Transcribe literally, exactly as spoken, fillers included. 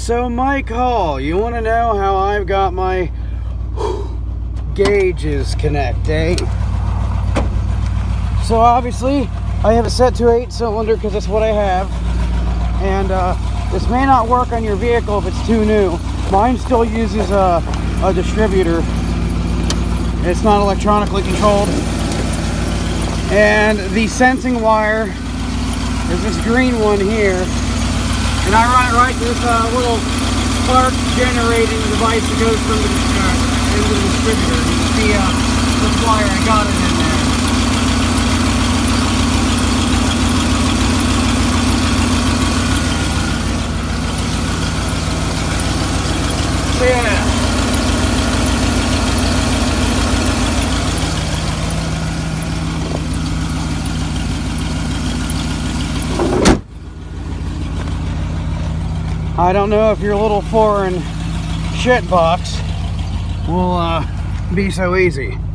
So my call, you want to know how I've got my gauges connected? So obviously I have it set to eight cylinder because that's what I have, and uh, this may not work on your vehicle if it's too new. Mine still uses a, a distributor. It's not electronically controlled, and the sensing wire is this green one here, and I run it right to this uh, little spark generating device that goes from the, uh, into the distributor. You can see uh, the wire, I got it in there. So yeah. I don't know if your little foreign shit box will uh, be so easy.